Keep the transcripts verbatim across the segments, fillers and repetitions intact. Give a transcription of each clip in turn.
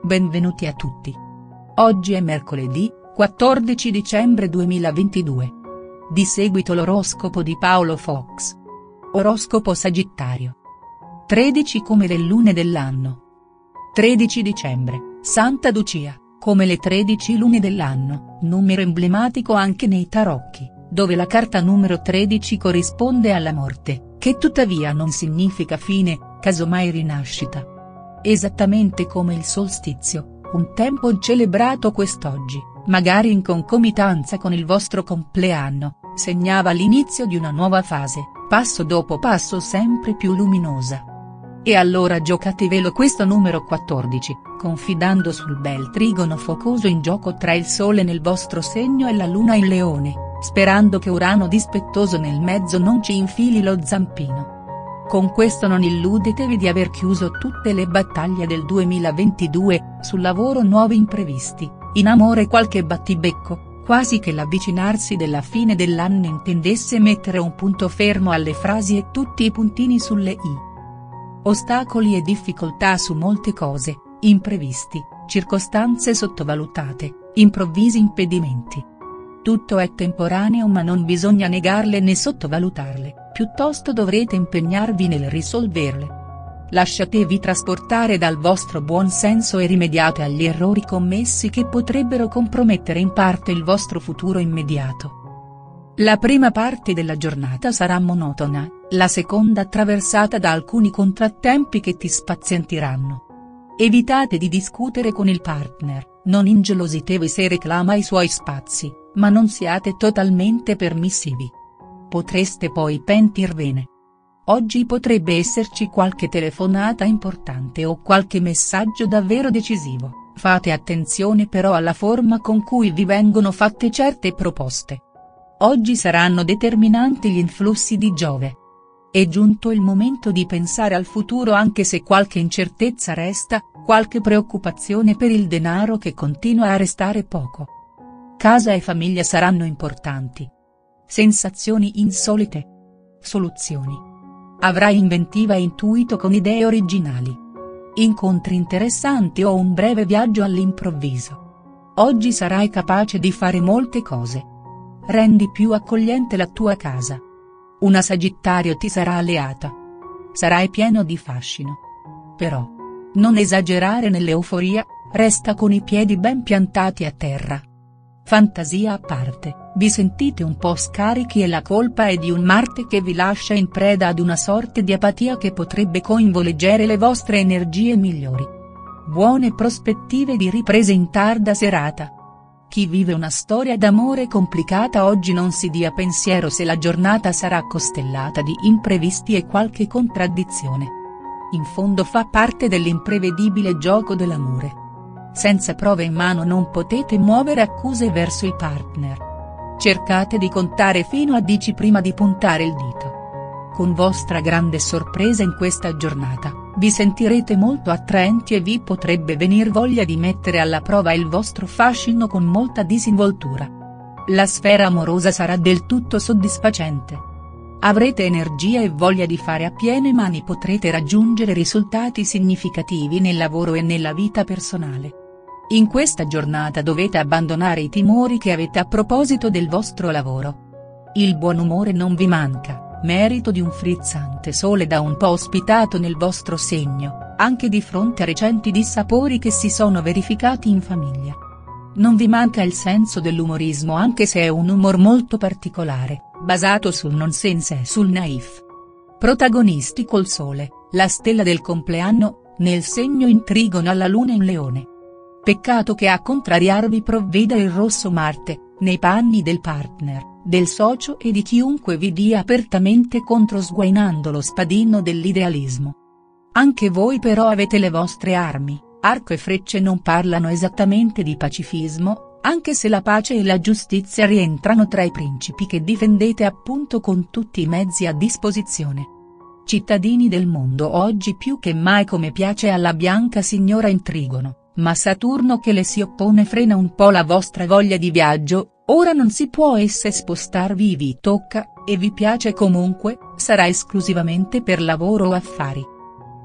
Benvenuti a tutti. Oggi è mercoledì, quattordici dicembre duemilaventidue. Di seguito l'oroscopo di Paolo Fox. Oroscopo Sagittario. tredici come le lune dell'anno. tredici dicembre, Santa Lucia, come le tredici lune dell'anno, numero emblematico anche nei tarocchi, dove la carta numero tredici corrisponde alla morte, che tuttavia non significa fine, casomai rinascita. Esattamente come il solstizio, un tempo celebrato quest'oggi, magari in concomitanza con il vostro compleanno, segnava l'inizio di una nuova fase, passo dopo passo sempre più luminosa. E allora giocatevelo questo numero quattordici, confidando sul bel trigono focoso in gioco tra il Sole nel vostro segno e la Luna in Leone, sperando che Urano dispettoso nel mezzo non ci infili lo zampino. Con questo non illudetevi di aver chiuso tutte le battaglie del duemilaventidue, sul lavoro nuovi imprevisti, in amore qualche battibecco, quasi che l'avvicinarsi della fine dell'anno intendesse mettere un punto fermo alle frasi e tutti i puntini sulle i. Ostacoli e difficoltà su molte cose, imprevisti, circostanze sottovalutate, improvvisi impedimenti. Tutto è temporaneo ma non bisogna negarle né sottovalutarle, piuttosto dovrete impegnarvi nel risolverle. Lasciatevi trasportare dal vostro buon senso e rimediate agli errori commessi che potrebbero compromettere in parte il vostro futuro immediato. La prima parte della giornata sarà monotona, la seconda attraversata da alcuni contrattempi che ti spazientiranno. Evitate di discutere con il partner, non ingelositevi se reclama i suoi spazi, ma non siate totalmente permissivi. Potreste poi pentirvene. Oggi potrebbe esserci qualche telefonata importante o qualche messaggio davvero decisivo, fate attenzione però alla forma con cui vi vengono fatte certe proposte. Oggi saranno determinanti gli influssi di Giove. È giunto il momento di pensare al futuro anche se qualche incertezza resta, qualche preoccupazione per il denaro che continua a restare poco. Casa e famiglia saranno importanti. Sensazioni insolite. Soluzioni. Avrai inventiva e intuito con idee originali. Incontri interessanti o un breve viaggio all'improvviso. Oggi sarai capace di fare molte cose. Rendi più accogliente la tua casa. Una Sagittario ti sarà alleata. Sarai pieno di fascino. Però. Non esagerare nell'euforia, resta con i piedi ben piantati a terra. Fantasia a parte, vi sentite un po' scarichi e la colpa è di un Marte che vi lascia in preda ad una sorte di apatia che potrebbe coinvolgere le vostre energie migliori. Buone prospettive di riprese in tarda serata. Chi vive una storia d'amore complicata oggi non si dia pensiero se la giornata sarà costellata di imprevisti e qualche contraddizione. In fondo fa parte dell'imprevedibile gioco dell'amore. Senza prove in mano non potete muovere accuse verso il partner. Cercate di contare fino a dieci prima di puntare il dito. Con vostra grande sorpresa in questa giornata, vi sentirete molto attraenti e vi potrebbe venir voglia di mettere alla prova il vostro fascino con molta disinvoltura. La sfera amorosa sarà del tutto soddisfacente. Avrete energia e voglia di fare a piene mani, potrete raggiungere risultati significativi nel lavoro e nella vita personale. In questa giornata dovete abbandonare i timori che avete a proposito del vostro lavoro. Il buon umore non vi manca, merito di un frizzante sole da un po' ospitato nel vostro segno, anche di fronte a recenti dissapori che si sono verificati in famiglia. Non vi manca il senso dell'umorismo anche se è un humor molto particolare, basato sul nonsense e sul naif. Protagonisti col Sole, la stella del compleanno, nel segno in trigono alla Luna in Leone. Peccato che a contrariarvi provveda il rosso Marte, nei panni del partner, del socio e di chiunque vi dia apertamente contro sguainando lo spadino dell'idealismo. Anche voi però avete le vostre armi, arco e frecce non parlano esattamente di pacifismo, anche se la pace e la giustizia rientrano tra i principi che difendete appunto con tutti i mezzi a disposizione. Cittadini del mondo oggi più che mai come piace alla bianca signora in trigono. Ma Saturno che le si oppone frena un po' la vostra voglia di viaggio, ora non si può esse spostarvi vi tocca, e vi piace comunque, sarà esclusivamente per lavoro o affari.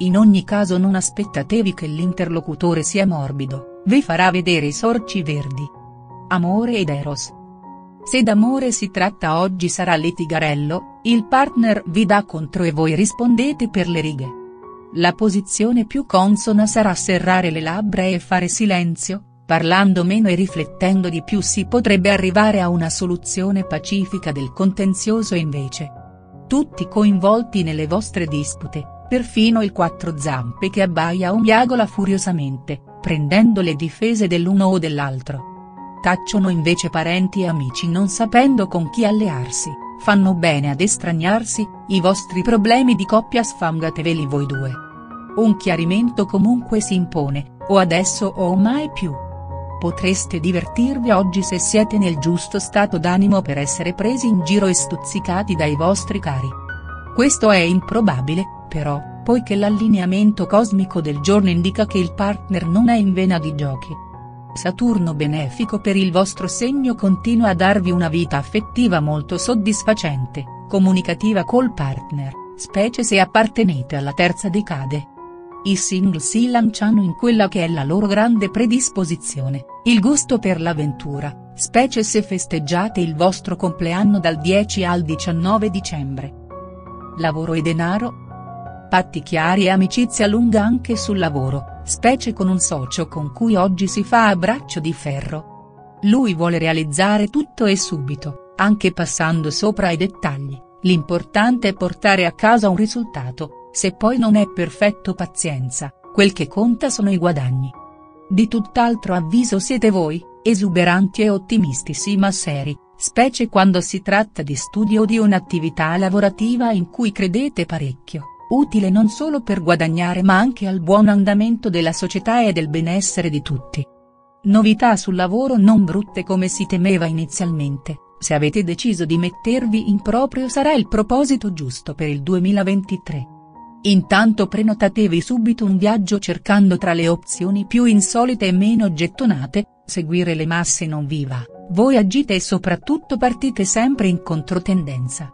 In ogni caso non aspettatevi che l'interlocutore sia morbido, vi farà vedere i sorci verdi. Amore ed Eros. Se d'amore si tratta oggi sarà litigarello, il partner vi dà contro e voi rispondete per le righe. La posizione più consona sarà serrare le labbra e fare silenzio, parlando meno e riflettendo di più si potrebbe arrivare a una soluzione pacifica del contenzioso invece. Tutti coinvolti nelle vostre dispute, perfino il quattro zampe che abbaia o miagola furiosamente, prendendo le difese dell'uno o dell'altro. Tacciono invece parenti e amici non sapendo con chi allearsi, fanno bene ad estraniarsi, i vostri problemi di coppia sfangateveli voi due. Un chiarimento comunque si impone, o adesso o mai più. Potreste divertirvi oggi se siete nel giusto stato d'animo per essere presi in giro e stuzzicati dai vostri cari. Questo è improbabile, però, poiché l'allineamento cosmico del giorno indica che il partner non è in vena di giochi. Saturno benefico per il vostro segno continua a darvi una vita affettiva molto soddisfacente, comunicativa col partner, specie se appartenete alla terza decade. I single si lanciano in quella che è la loro grande predisposizione, il gusto per l'avventura, specie se festeggiate il vostro compleanno dal dieci al diciannove dicembre. Lavoro e denaro? Patti chiari e amicizia lunga anche sul lavoro, specie con un socio con cui oggi si fa a braccio di ferro. Lui vuole realizzare tutto e subito, anche passando sopra ai dettagli, l'importante è portare a casa un risultato, se poi non è perfetto pazienza, quel che conta sono i guadagni. Di tutt'altro avviso siete voi, esuberanti e ottimisti sì ma seri, specie quando si tratta di studio o di un'attività lavorativa in cui credete parecchio. Utile non solo per guadagnare ma anche al buon andamento della società e del benessere di tutti. Novità sul lavoro non brutte come si temeva inizialmente, se avete deciso di mettervi in proprio sarà il proposito giusto per il duemilaventitré. Intanto prenotatevi subito un viaggio cercando tra le opzioni più insolite e meno gettonate, seguire le masse non vi va, voi agite e soprattutto partite sempre in controtendenza.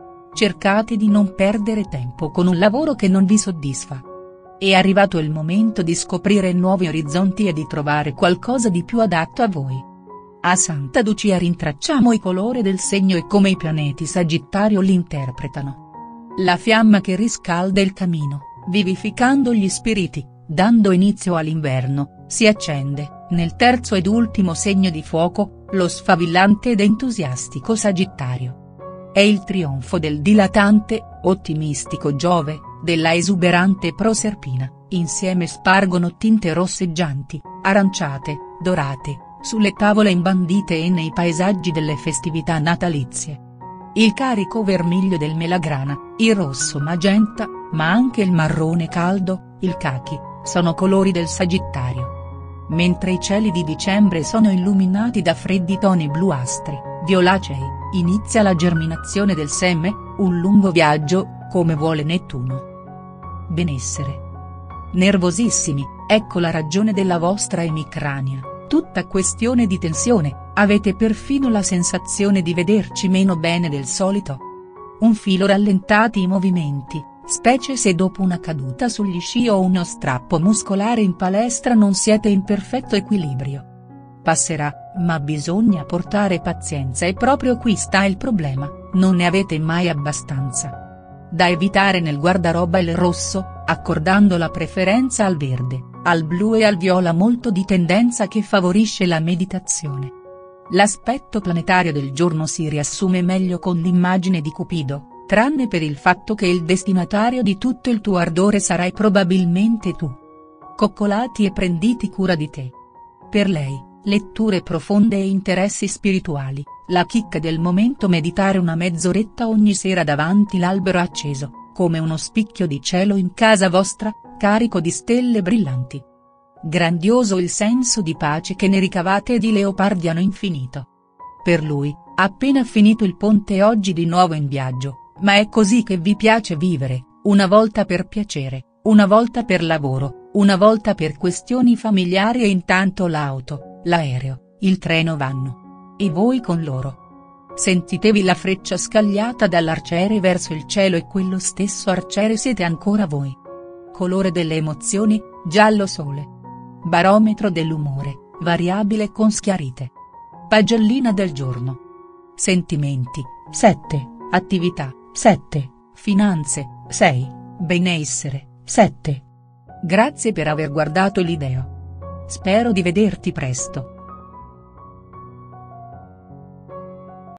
Cercate di non perdere tempo con un lavoro che non vi soddisfa. È arrivato il momento di scoprire nuovi orizzonti e di trovare qualcosa di più adatto a voi. A Santa Lucia rintracciamo i colori del segno e come i pianeti Sagittario li interpretano. La fiamma che riscalda il camino, vivificando gli spiriti, dando inizio all'inverno, si accende, nel terzo ed ultimo segno di fuoco, lo sfavillante ed entusiastico Sagittario. È il trionfo del dilatante, ottimistico Giove, della esuberante Proserpina, insieme spargono tinte rosseggianti, aranciate, dorate, sulle tavole imbandite e nei paesaggi delle festività natalizie. Il carico vermiglio del melagrana, il rosso magenta, ma anche il marrone caldo, il cachi, sono colori del Sagittario. Mentre i cieli di dicembre sono illuminati da freddi toni bluastri, violacei, inizia la germinazione del seme, un lungo viaggio, come vuole Nettuno. Benessere. Nervosissimi, ecco la ragione della vostra emicrania, tutta questione di tensione, avete perfino la sensazione di vederci meno bene del solito. Un filo rallentati i movimenti, specie se dopo una caduta sugli sci o uno strappo muscolare in palestra non siete in perfetto equilibrio. Passerà, ma bisogna portare pazienza e proprio qui sta il problema, non ne avete mai abbastanza. Da evitare nel guardaroba il rosso, accordando la preferenza al verde, al blu e al viola molto di tendenza che favorisce la meditazione. L'aspetto planetario del giorno si riassume meglio con l'immagine di Cupido, tranne per il fatto che il destinatario di tutto il tuo ardore sarai probabilmente tu. Coccolati e prenditi cura di te. Per lei, letture profonde e interessi spirituali, la chicca del momento meditare una mezz'oretta ogni sera davanti l'albero acceso, come uno spicchio di cielo in casa vostra, carico di stelle brillanti. Grandioso il senso di pace che ne ricavate e di leopardiano infinito. Per lui, appena finito il ponte oggi di nuovo in viaggio, ma è così che vi piace vivere, una volta per piacere, una volta per lavoro, una volta per questioni familiari e intanto l'auto, l'aereo, il treno vanno. E voi con loro. Sentitevi la freccia scagliata dall'arciere verso il cielo e quello stesso arciere siete ancora voi. colore delle emozioni, giallo sole. Barometro dell'umore, variabile con schiarite. Pagellina del giorno. Sentimenti, sette, attività, sette, finanze, sei, benessere, sette. Grazie per aver guardato il video. Spero di vederti presto.